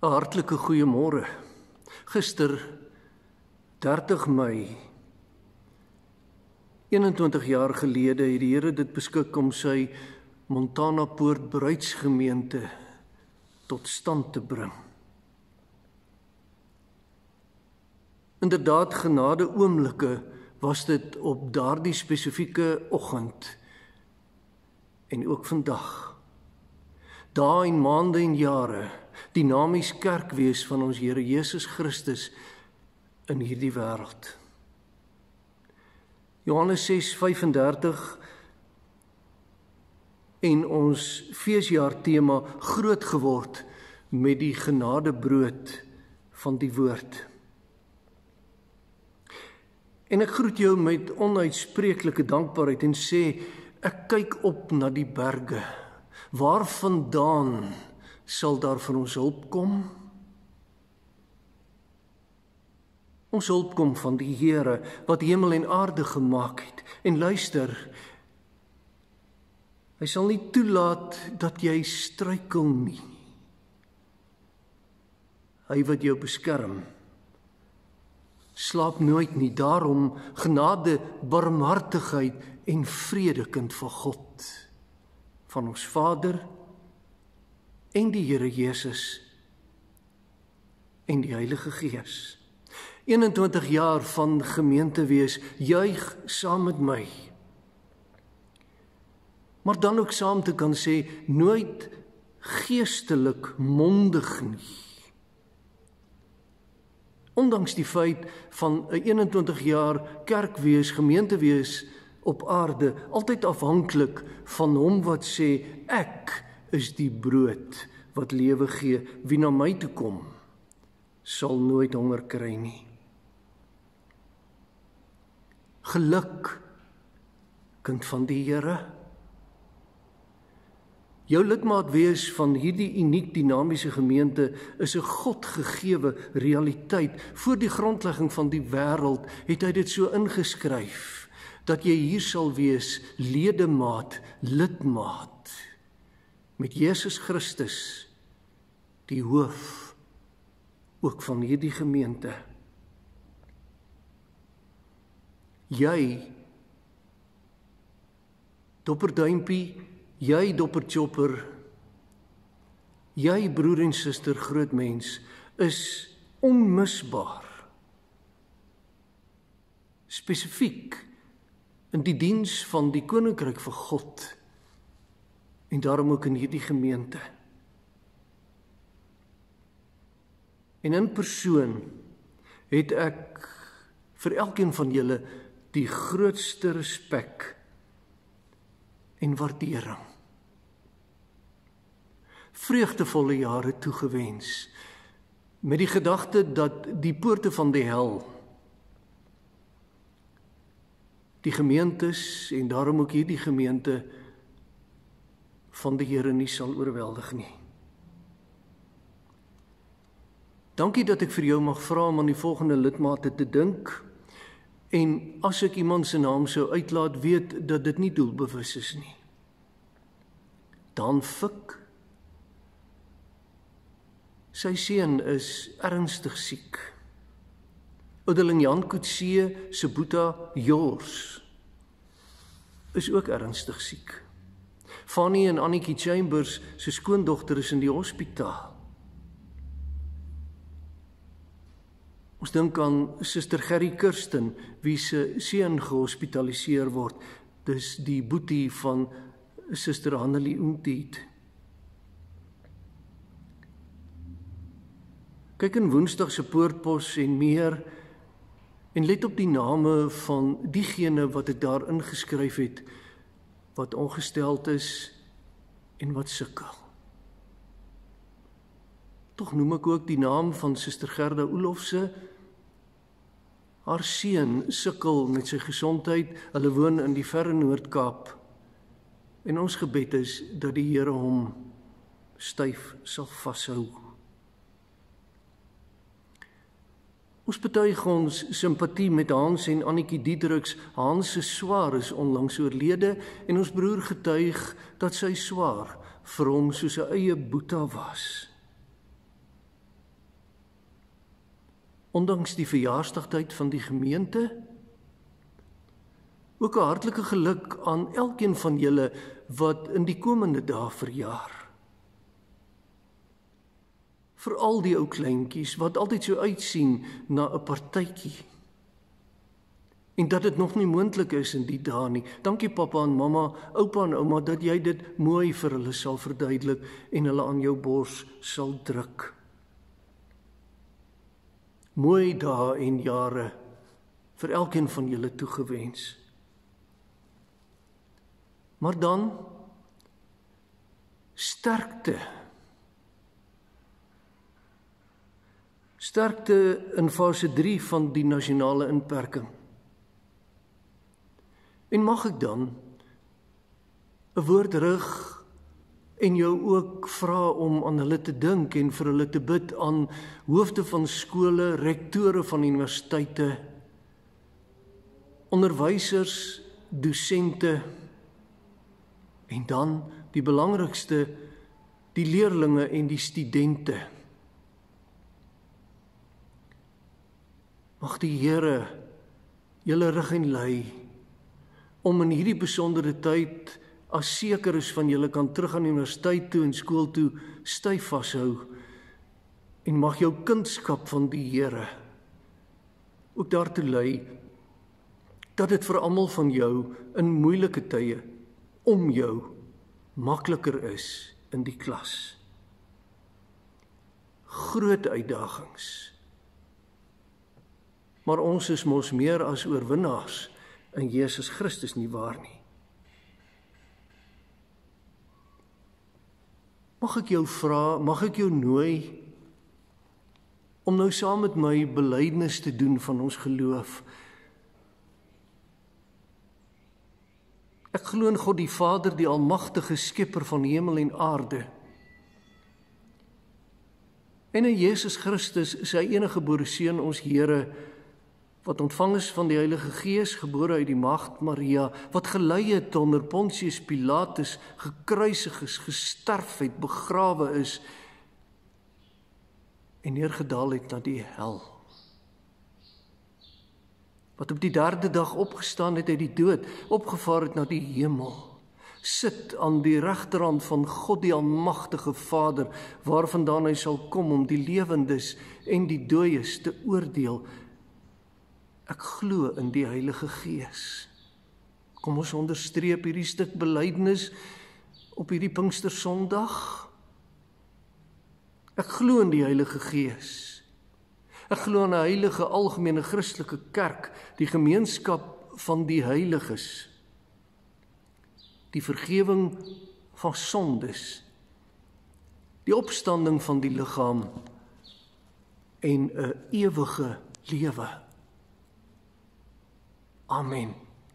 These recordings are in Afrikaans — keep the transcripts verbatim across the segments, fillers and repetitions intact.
'n Hartlike goeiemôre. Gister, dertig Mei, eenentwintig jaar gelede het die Here dit beskik om sy Montana Poort bruidsgemeente tot stand te bring. Inderdaad, genade oomblikke was dit op daardie spesifieke oggend en ook vandag. Dae en maande en jare, dinamies kerkwees van ons Here Jesus Christus in hierdie wêreld. Johannes ses vyf en dertig en ons feesjaar tema groot geword met die genadebrood van die woord. En ek groet jou met onuitspreeklike dankbaarheid en sê, ek kyk op na die berge. Waarvandaan sal daar vir ons hulp kom? Ons hulp kom van die Here wat hemel en aarde gemaak het. En luister, hy sal nie toelaat dat jy struikel nie. Hy wat jou beskerm, slaap nooit nie. Daarom genade, barmhartigheid en vrede, kind van God, van ons Vader en die Here Jesus en die Heilige Gees. eenentwintig jaar van gemeente wees, juig saam met my. Maar dan ook saam te kan sê, nooit geestelik mondig nie. Ondanks die feit van 'n eenentwintig jaar kerkwees, gemeente wees op aarde, altyd afhanklik van hom wat sê, ek is die brood wat lewe gee, wie na my toe kom, sal nooit honger kry nie. Geluk, kind van die Here. Jou lidmaat wees van hierdie uniek dinamiese gemeente is 'n God-gegewe realiteit. Voor die grondlegging van die wêreld het hy dit so ingeskryf, dat jy hier sal wees, ledemaat, lidmaat, met Jesus Christus, die hoof, ook van hierdie gemeente. Jy, dopperduimpie, jy dopperchopper, jy broer en suster groot mens, is onmisbaar. Spesifiek in die diens van die koninkryk van God en daarom ook in hierdie gemeente. En in persoon het ek vir elkeen van julle die grootste respek en waardering. Vreugdevolle jare toegewens, met die gedagte dat die poorte van die hel, die gemeentes en daarom ook hierdie gemeente van die Here nie sal oorweldig nie. Dankie dat ek vir jou mag vra om aan die volgende lidmate te dink, en as ek iemand se naam sou uitlaat, weet dat dit nie doelbewus is nie. Dan Fik, sy seun is ernstig siek. Ouderling Jan Coetzee se boeta Jors is ook ernstig siek. Fanny en Annetjie Chambers se skoondogter is in die hospitaal. Ons dink aan Suster Gerry Kirsten, wie se seun gehospitaliseer word. Dis die boetie van Suster Hannelie Oomtiet. Kyk in Woensdag se poortpos en meer, en let op die name van diegene wat ek daar ingeskryf het, wat ongesteld is en wat sukkel. Tog noem ek ook die naam van Suster Gerda Oelofse. Haar seun sukkel met sy gesondheid, hulle woon in die verre Noord-Kaap. En ons gebed is dat die Here hom styf sal vashou. Ons betuig ons simpatie met Hans en Annetjie Diedriks. Hans se swaar is onlangs oorlede en ons broer getuig dat sy swaar vir hom soos 'n eie boeta was. ondanks die verjaarsdagtyd van die gemeente. Ook 'n hartlike geluk aan elkeen van julle wat in die komende dae verjaar. Veral die ou kleintjies wat altyd so uitsien na 'n partytjie. En dat dit nog nie moontlik is in die dae nie. Dankie pappa en mamma, oupa en ouma, dat jy dit mooi vir hulle sal verduidelik en hulle aan jou bors sal druk. Mooi dae en jare vir elkeen van julle toegewens. Maar dan sterkte. Sterkte in fase drie van die nasionale inperking. En mag ek dan 'n woord rig en jou ook vra om aan hulle te dink en vir hulle te bid, aan hoofde van skole, rektore van universiteite, onderwysers, dosente, en dan die belangrikste, die leerlinge en die studente. Mag die Here julle rig en lei om in hierdie besondere tyd, as seker is van julle kan terug aan die universiteit toe en skool toe, styf vashou, en mag jou kindskap van die Here ook daartoe lei, dat dit vir almal van jou in moeilike tye om jou makliker is in die klas. Groot uitdagings. Maar ons is mos meer as oorwinnaars in Jesus Christus, nie waar nie? Mag ek jou vra, mag ek jou nooi om nou saam met my belydenis te doen van ons geloof. Ek glo in God die Vader, die almagtige skepper van hemel en aarde. En in Jesus Christus, sy enige gebore seun, ons Here, wat ontvang is van die Heilige Gees, gebore uit die maagd Maria, wat gelei het onder Pontius Pilatus, gekruisig is, gesterf het, begrawe is, en neergedaal het na die hel. Wat op die derde dag opgestaan het uit die dood, opgevaar het na die hemel, sit aan die regterhand van God die almagtige Vader, waarvandaan hy sal kom om die lewendes en die dooies te oordeel. Ek glo in die Heilige Gees. Kom ons onderstreep hierdie stuk belydenis op hierdie Pinkstersondag. Ek glo in die Heilige Gees. Ek glo in 'n heilige algemene Christelike kerk, die gemeenskap van die heiliges, die vergewing van sondes, die opstanding van die liggaam en 'n ewige lewe. Amen.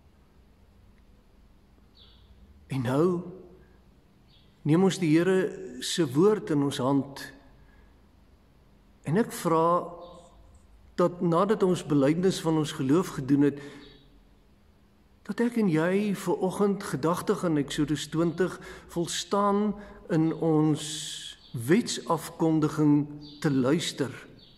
En nou neem ons die Here se woord in ons hand en ek vra dat nadat ons belydenis van ons geloof gedoen het, dat ek en jy vir oggend gedagtig in Eksodus twintig volstaan in ons wetsafkondiging te luister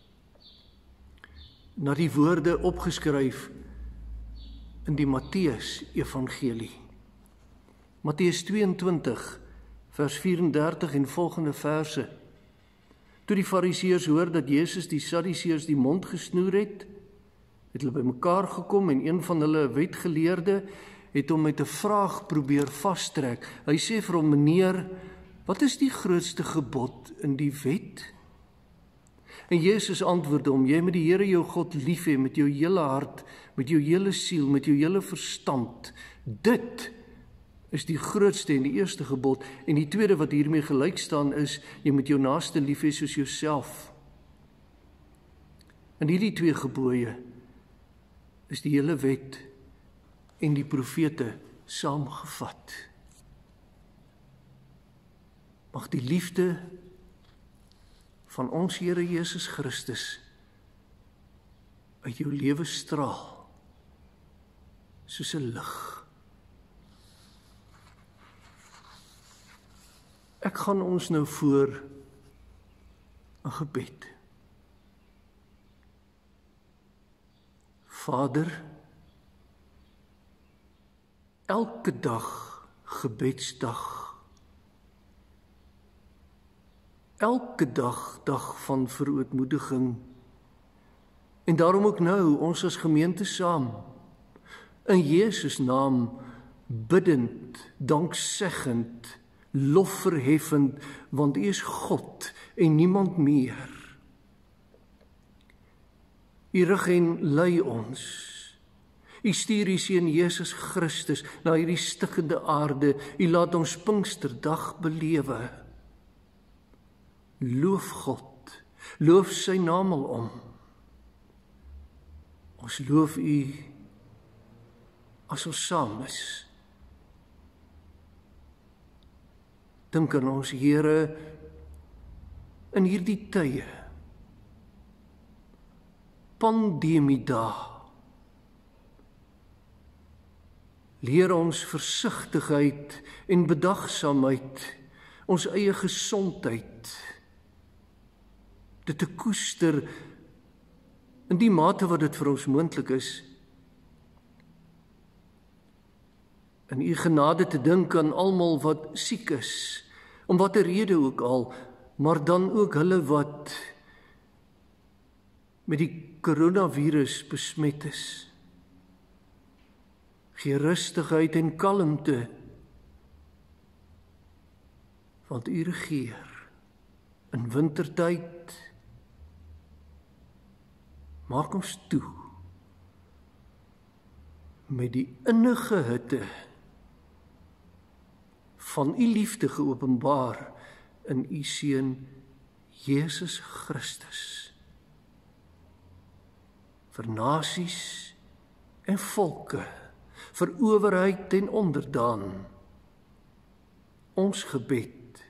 na die woorde opgeskryf in die Matteus Evangelie. Matteus twintig, vers vyf-en-dertig en volgende verse. Toe die Fariseërs hoor dat Jesus die Sadduseërs die mond gesnoer het, het hulle bymekaar gekom en een van hulle, 'n wetgeleerde, het hom met 'n vraag probeer vastrek. Hy sê vir hom: "Meneer, wat is die grootste gebod in die wet?" En Jesus antwoord hom: "Jy moet die Here jou God lief hê met jou hele hart, met jou hele siel, met jou hele verstand. Dit is die grootste en die eerste gebod. En die tweede wat hiermee gelyk staan is, jy moet jou naaste lief hê soos jouself." En hierdie twee gebooie is die hele wet en die profete saamgevat. Mag die liefde van ons Here Jesus Christus uit jou lewe straal soos 'n lig. Ek gaan ons nou voor 'n gebed. Vader, elke dag gebedsdag, elke dag dag van verootmoediging, en daarom ook nou ons as gemeente saam, in Jesus naam, biddend, dankseggend, lofverheffend, want U is God en niemand meer. U rig en lei ons. U stuur U Seun Jesus Christus na hierdie stikkende aarde. U laat ons Pinksterdag belewe. Loof God, loof sy naam alom. Ons loof U as ons saam is. Dink aan ons Here in hierdie tye. Pandemie dae. Leer ons versigtigheid en bedagsaamheid, ons eie gesondheid, dit te koester in die mate wat dit vir ons moontlik is. In U genade te dink aan almal wat siek is, om watter rede ook al, maar dan ook hulle wat met die coronavirus besmet is. Gee rustigheid en kalmte, want U regeer in wintertyd. Maak ons toe met die innige hitte van U liefde geopenbaar in U Seun Jesus Christus. Vir nasies en volke, vir owerheid en onderdaan, ons gebed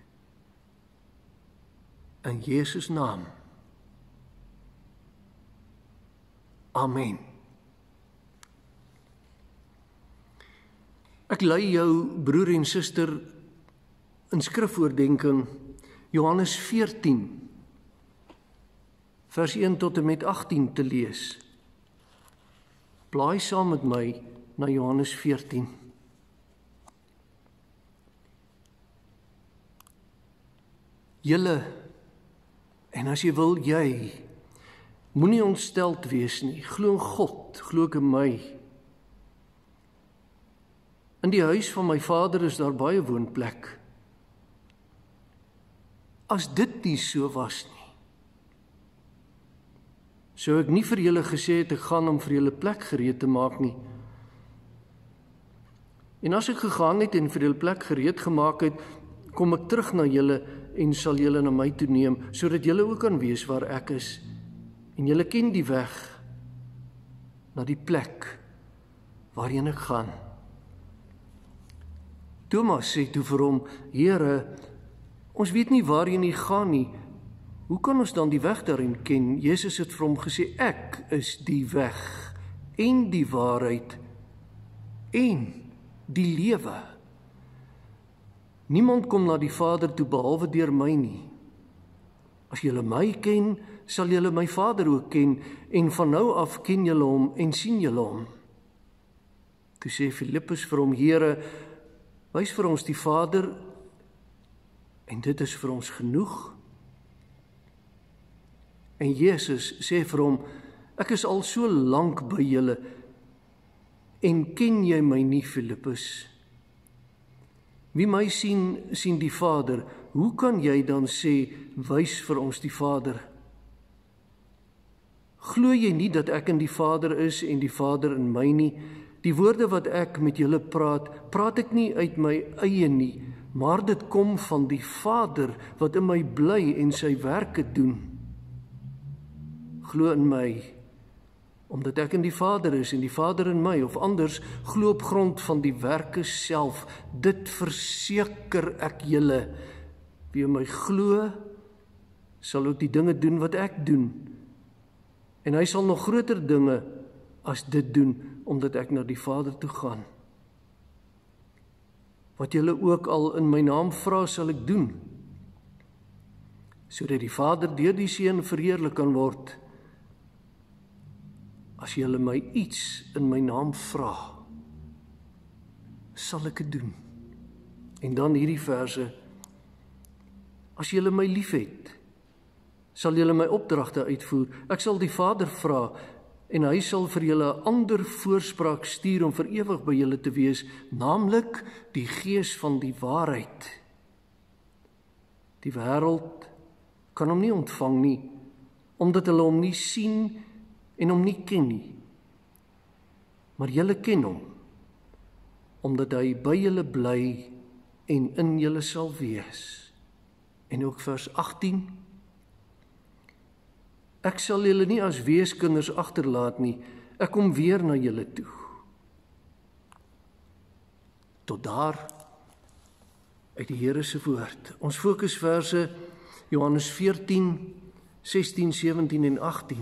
in Jesus naam. Amen. Ek lei jou broer en suster in skrifoordenking Johannes veertien, vers een tot en met agttien te lees. Blaai saam met my na Johannes veertien. Julle, en as jy wil jy, moenie ontsteld wees nie, glo in God, glo ook in my. In die huis van my Vader is daar baie woonplek. As dit nie so was nie, sou ek nie vir julle gesê het, ek gaan om vir julle plek gereed te maak nie. En as ek gegaan het en vir julle plek gereed gemaak het, kom ek terug na julle en sal julle na my toe neem, sodat julle ook kan wees waar ek is. En julle ken die weg na die plek waarheen ek gaan. Thomas sê toe vir hom, Here, ons weet nie waarheen U gaan nie. Hoe kan ons dan die weg daarin ken? Jesus het vir hom gesê, ek is die weg en die waarheid en die lewe. Niemand kom na die Vader toe behalwe deur my nie. As julle my ken, sal julle my Vader ook ken, en van nou af ken julle hom en sien julle hom. Toe sê Filippus vir hom, Here, wys vir ons die Vader, en dit is vir ons genoeg. En Jesus sê vir hom, ek is al so lank by julle, en ken jy my nie, Filippus? Wie my sien, sien die Vader. Hoe kan jy dan sê, wys vir ons die Vader? Glo jy nie dat ek in die Vader is en die Vader in my nie? Die woorde wat ek met julle praat, praat ek nie uit my eie nie, maar dit kom van die Vader wat in my bly en sy werke doen. Glo in my, omdat ek in die Vader is en die Vader in my, of anders, glo op grond van die werke self. Dit verseker ek julle. Wie in my glo, sal ook die dinge doen wat ek doen. En hy sal nog groter dinge as dit doen, omdat ek na die Vader toe gaan. Wat julle ook al in my naam vra, sal ek doen, sodat die Vader deur die Seun verheerlik kan word. as julle my iets in my naam vra, sal ek dit doen. En dan hierdie verse, as julle my liefhet, sal julle my opdragte uitvoer. Ek sal die Vader vra, en hy sal vir julle 'n ander voorspraak stuur om vir ewig by julle te wees, naamlik die Gees van die waarheid. Die wêreld kan hom nie ontvang nie, omdat hulle hom nie sien en hom nie ken nie. Maar julle ken hom, omdat hy by julle bly en in julle sal wees. En ook vers agttien, ek sal julle nie as weeskinders agterlaat nie, ek kom weer na julle toe. Tot daar uit die Here se woord. Ons fokusverse Johannes veertien, sestien, sewentien en agttien.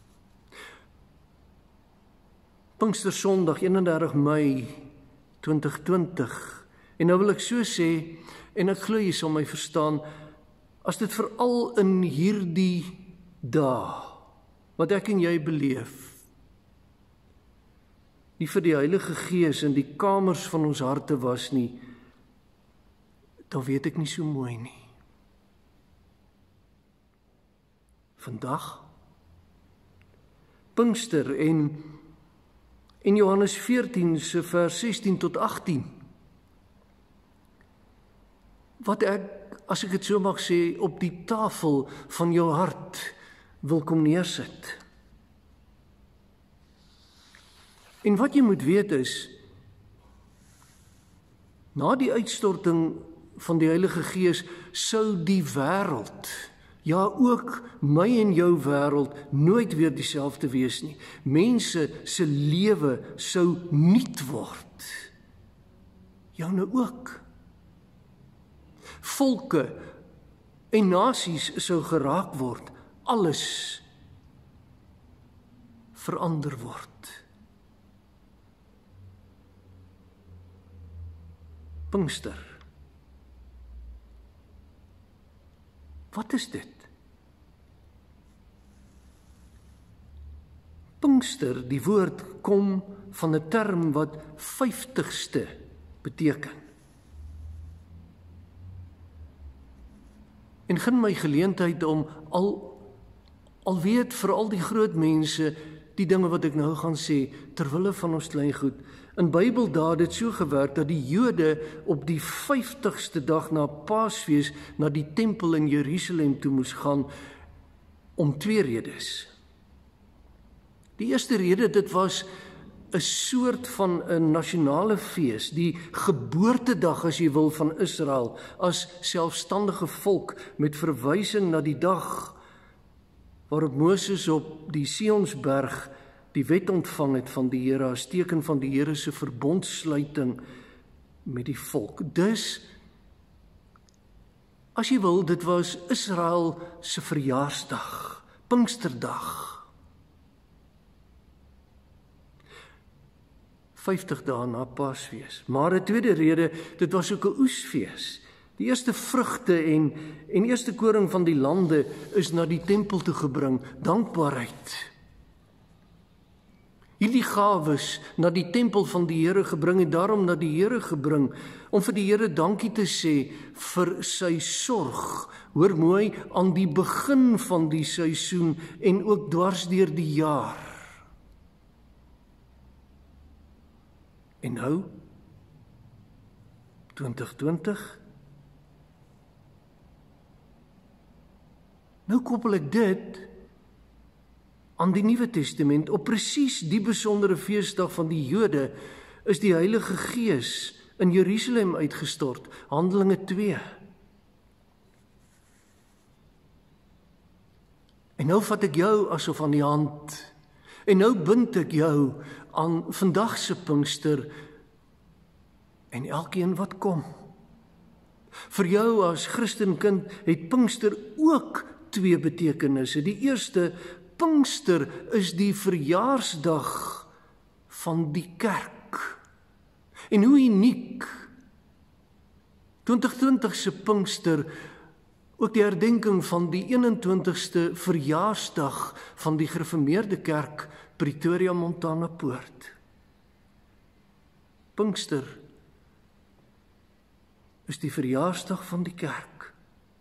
Pinkstersondag, eenendertig Mei twintig twintig. En nou wil ek so sê, en ek glo jy sal my verstaan, as dit veral in hierdie dae, wat ek en jy beleef, nie vir die Heilige Gees in die kamers van ons harte was nie, dan weet ek nie so mooi nie. Vandag, Pinkster en, en Johannes veertien se vers sestien tot agttien, wat ek, as ek dit so mag sê, op die tafel van jou hart wil kom neersit. En wat jy moet weet is, na die uitstorting van die Heilige Gees sou die wêreld, ja ook my en jou wêreld, nooit weer dieselfde wees nie. Mense se lewe sou nuut word. Joune ook. Volke en nasies sou geraak word, alles verander word. Pinkster. Wat is dit? Pinkster, die woord kom van 'n term wat vyftigste beteken. En gun my geleentheid om al, al weet vir al die groot mense, die dinge wat ek nou gaan sê, terwille van ons klein goed. In Bybeldae het dit so gewerk dat die Jode op die vyftigste dag na Paasfees na die tempel in Jerusalem toe moes gaan om twee redes. Die eerste rede, dit was 'n soort van 'n nasionale fees, die geboortedag as jy wil van Israel, as selfstandige volk met verwysing na die dag waarop Moses op die Sionsberg die wet ontvang het van die Here as teken van die Here se verbondsluiting met die volk. Dus, as jy wil, dit was Israel se verjaarsdag, Pinksterdag. vyftig dae na Paasfees. Maar 'n tweede rede, dit was ook 'n oesfees. Die eerste vrugte en, en eerste koring van die lande is na die tempel toe gebring, dankbaarheid. Hierdie gawes na die tempel van die Here gebring en daarom na die Here gebring, om vir die Here dankie te sê vir sy sorg, hoor mooi, aan die begin van die seisoen en ook dwars deur die jaar. En nou, twintig twintig, nou koppel ek dit aan die Nuwe Testament. Op presies die besondere feesdag van die Jode is die Heilige Gees in Jerusalem uitgestort, Handelinge twee. En nou vat ek jou asof aan die hand, en nou bind ek jou aan vandag se Pinkster en elkeen wat kom. Vir jou as Christenkind het Pinkster ook twee betekenisse. Die eerste, Pinkster is die verjaarsdag van die kerk. En hoe uniek, twintig twintig se Pinkster, ook die herdenking van die eenentwintigste verjaarsdag van die gereformeerde kerk Pretoria Montana Poort. Pinkster is die verjaarsdag van die kerk.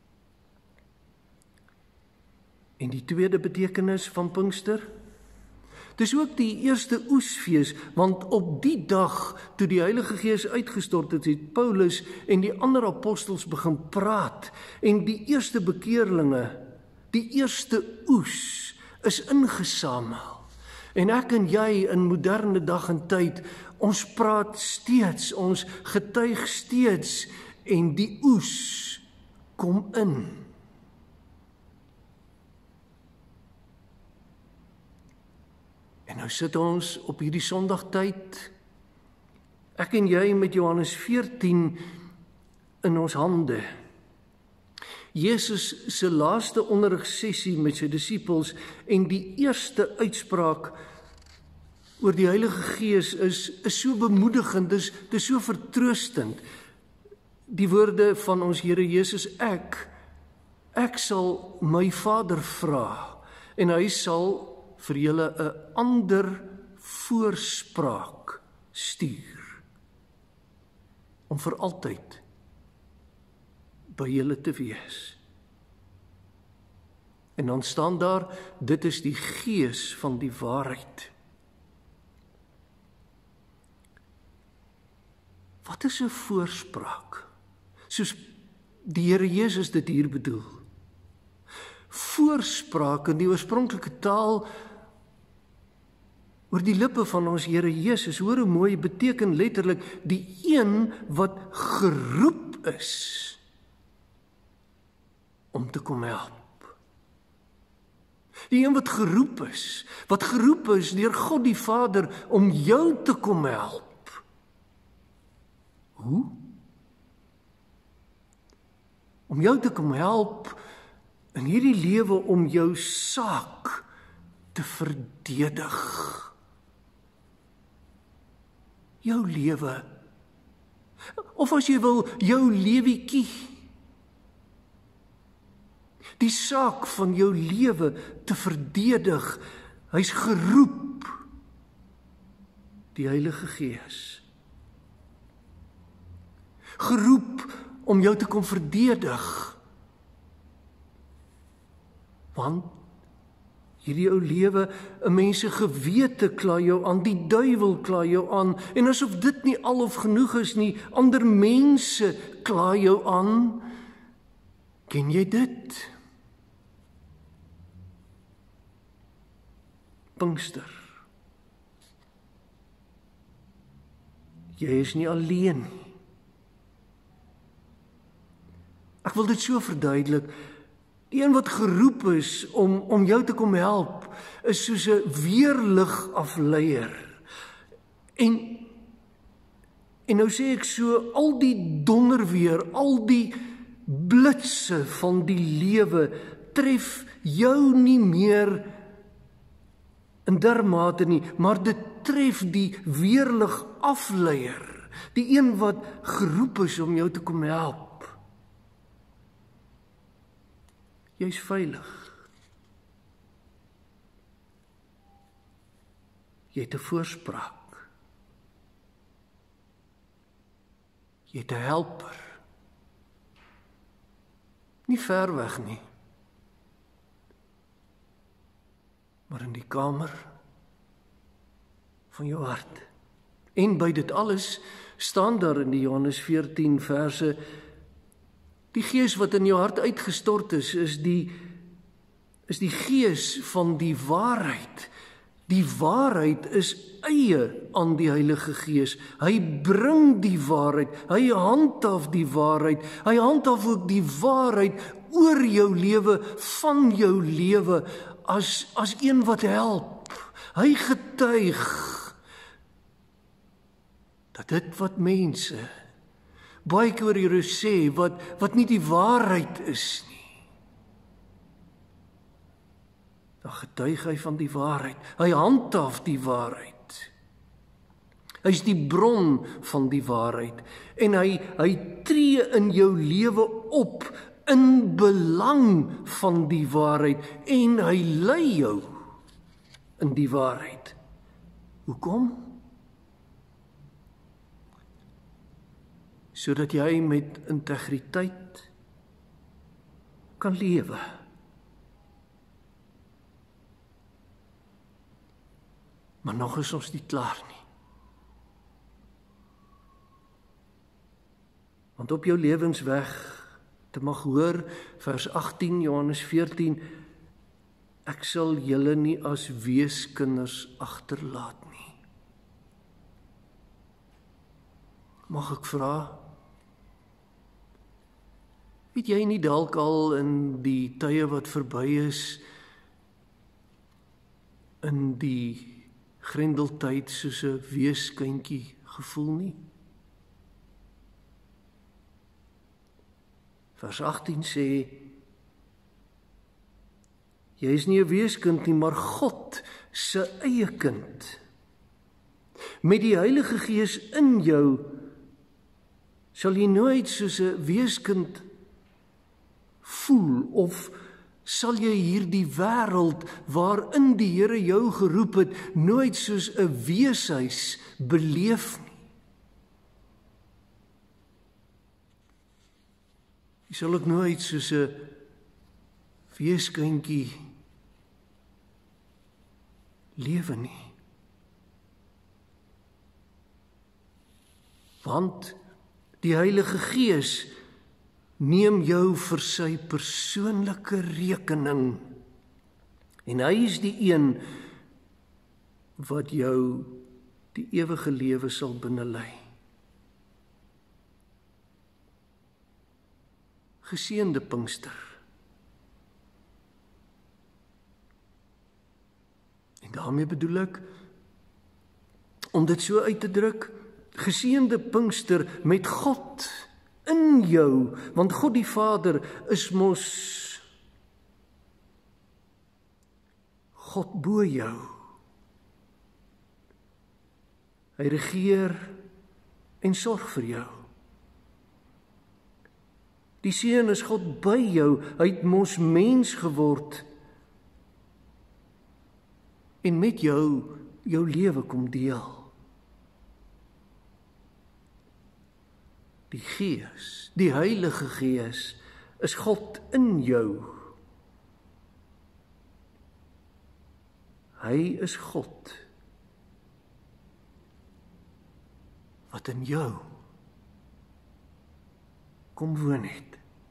En die tweede betekenis van Pinkster, dis ook die eerste oesfees, want op die dag, toe die Heilige Gees uitgestort het, het Paulus en die ander apostels begin praat, en die eerste bekeerlinge, die eerste oes, is ingesamel. En ek en jy in moderne dag en tyd, ons praat steeds, ons getuig steeds, en die oes kom in. En nou sit ons op hierdie Sondagtyd, ek en jy met Johannes veertien in ons hande. Jesus se laaste onderrigsessie met sy disippels en die eerste uitspraak oor die Heilige Gees is, is so bemoedigend, dis, dis so vertroostend. Die woorde van ons Here Jesus, ek, ek sal my Vader vra, en hy sal vir julle 'n ander voorspraak stuur, om vir altyd by julle te wees. En dan staan daar, dit is die Gees van die waarheid. Wat is 'n voorspraak? Soos die Here Jesus dit hier bedoel. Voorspraak in die oorspronklike taal oor die lippe van ons Here Jesus, hoor hoe mooi, beteken letterlik die een wat geroep is om te kom help. Die een wat geroep is, wat geroep is deur God die Vader om jou te kom help. Hoe? Om jou te kom help in hierdie lewe om jou saak te verdedig. Jou lewe, of as jy wil, jou lewetjie. Die saak van jou lewe te verdedig, hy's geroep, die Heilige Gees. Geroep om jou te kom verdedig, want hierdie ou lewe, 'n mens se gewete kla jou aan, die duiwel kla jou aan, en asof dit nie al of genoeg is nie, ander mense kla jou aan. Ken jy dit? Pinkster. Jy is nie alleen nie. Ek wil dit so verduidelik. Die een wat geroep is om, om jou te kom help, is soos 'n weerlig afleier. En, en nou sê ek so, al die donderweer, al die blitse van die lewe, tref jou nie meer in dermate nie, maar dit tref die weerlig afleier, die een wat geroep is om jou te kom help. Jy's veilig. Jy het 'n voorspraak. Jy het 'n helper. Nie ver weg nie, maar in die kamer van jou hart. En by dit alles staan daar in die Johannes veertien verse, die Gees wat in jou hart uitgestort is, is die, is die Gees van die waarheid. Die waarheid is eie aan die Heilige Gees. Hy bring die waarheid, hy handhaaf die waarheid, hy handhaaf ook die waarheid oor jou lewe, van jou lewe, as, as een wat help. Hy getuig dat dit wat mense baie keer oor jou sê, wat, wat nie die waarheid is nie, dan getuig hy van die waarheid. Hy handhaaf die waarheid. Hy is die bron van die waarheid. En hy, hy tree in jou lewe op in belang van die waarheid. En hy lei jou in die waarheid. Hoekom? Sodat jy met integriteit kan lewe. Maar nog is ons nie klaar nie. Want op jou lewensweg, te mag hoor, vers agttien, Johannes veertien, ek sal julle nie as weeskinders agterlaat nie. Mag ek vra, het jy nie dalk al in die tye wat verby is, in die grendeltyd soos 'n weeskindjie gevoel nie? Vers agttien sê, jy is nie 'n weeskind nie, maar God se eie kind. Met die Heilige Gees in jou, sal jy nooit soos 'n weeskind voel, of sal jy hierdie wêreld waarin die Here jou geroep het, nooit soos 'n weeshuis beleef nie. Jy sal ook nooit soos 'n weeskindjie lewe nie. Want die Heilige Gees neem jou vir sy persoonlike rekening. En hy is die een wat jou die ewige lewe sal binnelei. Geseënde Pinkster. En daarmee bedoel ek, om dit so uit te druk, geseënde Pinkster met God in jou, want God die Vader is mos God bo jou. Hy regeer en sorg vir jou. Die Seun is God by jou, hy het mos mens geword en met jou jou lewe kom deel. Die Gees, die Heilige Gees, is God in jou. Hy is God wat in jou kom woon het.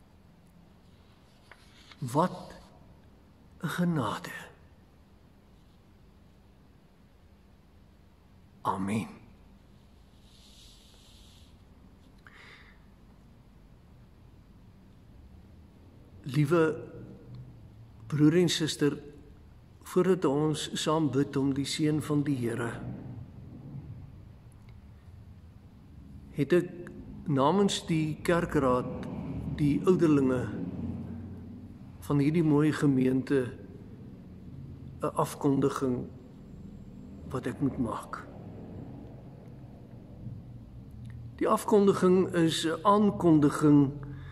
Wat 'n genade. Amen. Liewe broer en suster, voordat ons saam bid om die seën van die Here, het ek namens die kerkraad, die ouderlinge van hierdie mooi gemeente, 'n afkondiging wat ek moet maak. Die afkondiging is 'n aankondiging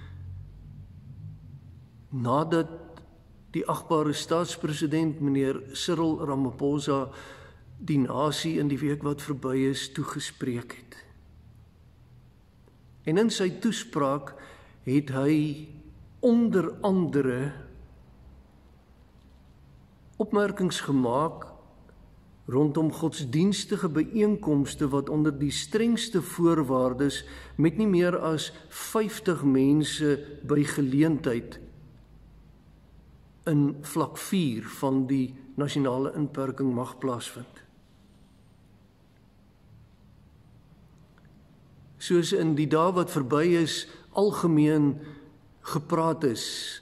nadat die agbare staatspresident meneer Cyril Ramaphosa die nasie in die week wat verby is toegespreek het. En in sy toespraak het hy onder andere opmerkings gemaak rondom godsdienstige byeenkomste wat onder die strengste voorwaardes met nie meer as vyftig mense by geleentheid in vlak vier van die nasionale inperking mag plaasvind. Soos in die dae wat verby is, algemeen gepraat is,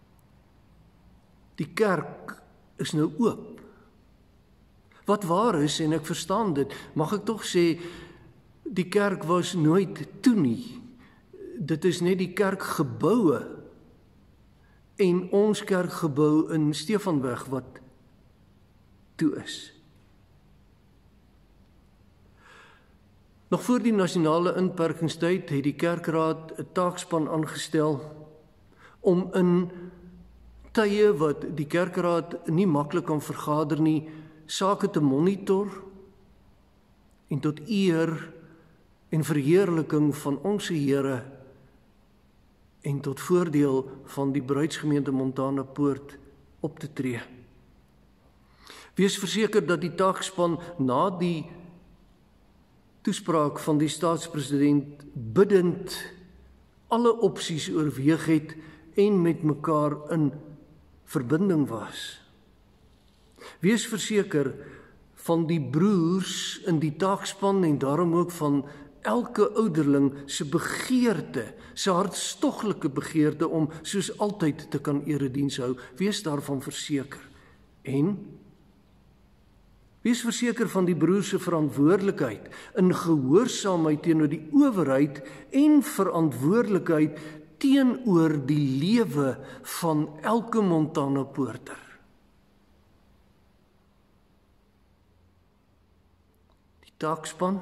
die kerk is nou oop. Wat waar is, en ek verstaan dit, mag ek tog sê, die kerk was nooit toe nie. Dit is net die kerkgeboue en ons kerkgebou in Stefanweg wat toe is. Nog voor die nasionale inperkingstyd het die kerkraad 'n taakspan aangestel om in tye wat die kerkraad nie maklik kan vergader nie, sake te monitor en tot eer en verheerliking van ons Here en tot voordeel van die bruidsgemeente Montana Poort op te tree. Wees verseker dat die taakspan na die toespraak van die staatspresident biddend alle opsies oorweeg het en met mekaar in verbinding was. Wees verseker van die broers in die taakspan en daarom ook van elke ouderling se begeerte, se hartstoglike begeerte om soos altyd te kan erediens hou. Wees daarvan verseker. En wees verseker van die broer se verantwoordelikheid in gehoorsaamheid teenoor die owerheid en verantwoordelikheid teenoor die lewe van elke Montana Poorter. Die taakspan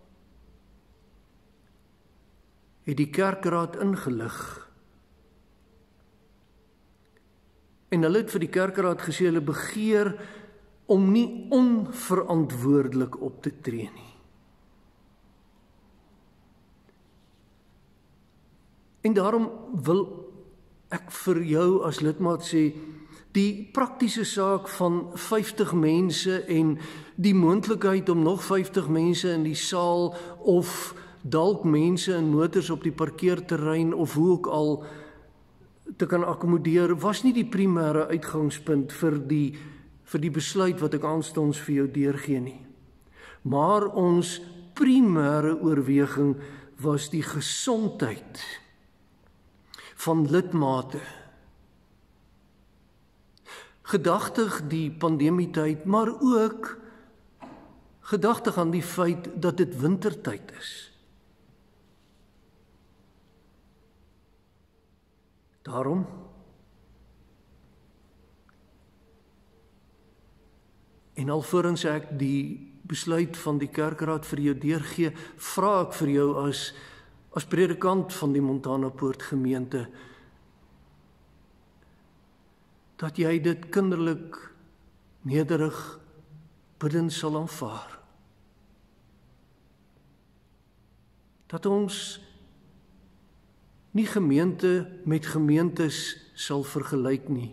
het die kerkraad ingelig. En hulle het vir die kerkraad gesê hulle begeer om nie onverantwoordelik op te tree nie. En daarom wil ek vir jou as lidmaat sê, die praktiese saak van vyftig mense en die moontlikheid om nog vyftig mense in die saal of dalk mense in motors op die parkeerterrein of hoe ook al te kan akkommodeer, was nie die primêre uitgangspunt vir die, vir die besluit wat ek aanstonds vir jou deurgee nie. Maar ons primêre oorweging was die gesondheid van lidmate. Gedagtig die pandemietyd, maar ook gedagtig aan die feit dat dit wintertyd is. Daarom en alvorens ek die besluit van die kerkraad vir jou deurgee, vra ek vir jou as as predikant van die Montana Poort gemeente dat jy dit kinderlik nederig bidend sal aanvaar. Dat ons nie gemeente met gemeentes sal vergelyk nie.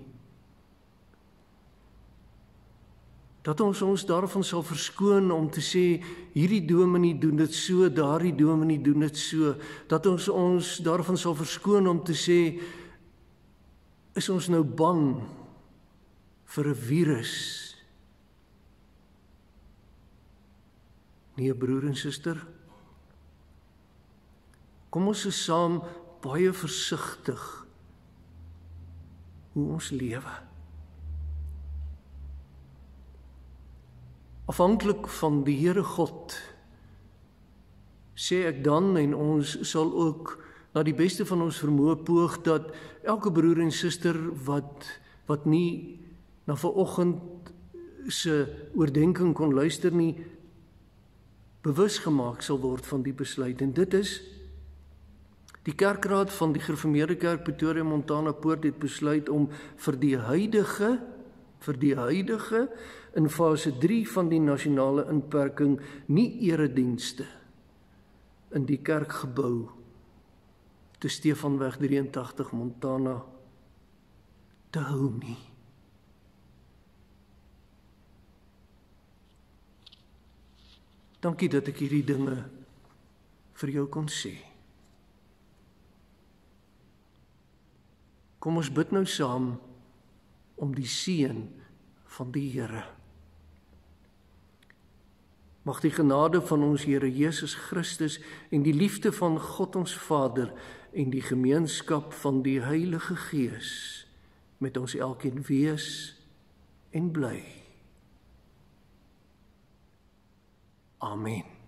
Dat ons ons daarvan sal verskoon om te sê, hierdie dominee doen dit so, daardie dominee doen dit so. Dat ons ons daarvan sal verskoon om te sê, is ons nou bang vir 'n virus? Nee, broer en suster, kom ons is saam baie versigtig hoe ons lewe. Afhanklik van die Here God, sê ek dan, en ons sal ook na die beste van ons vermoë poog, dat elke broer en suster wat, wat nie na vanoggend se oordenking kon luister nie, bewus gemaak sal word van die besluit. En dit is, die kerkraad van die Gereformeerde Kerk Pretoria Montana Poort het besluit om vir die huidige, vir die huidige in fase drie van die nasionale inperking nie eredienste in die kerkgebou te Stefanweg drieëntagtig Montana te hou nie. Dankie dat ek hierdie dinge vir jou kon sê. Kom ons bid nou saam om die seën van die Here. Mag die genade van ons Here Jesus Christus en die liefde van God ons Vader en die gemeenskap van die Heilige Gees met ons elkeen wees en bly. Amen.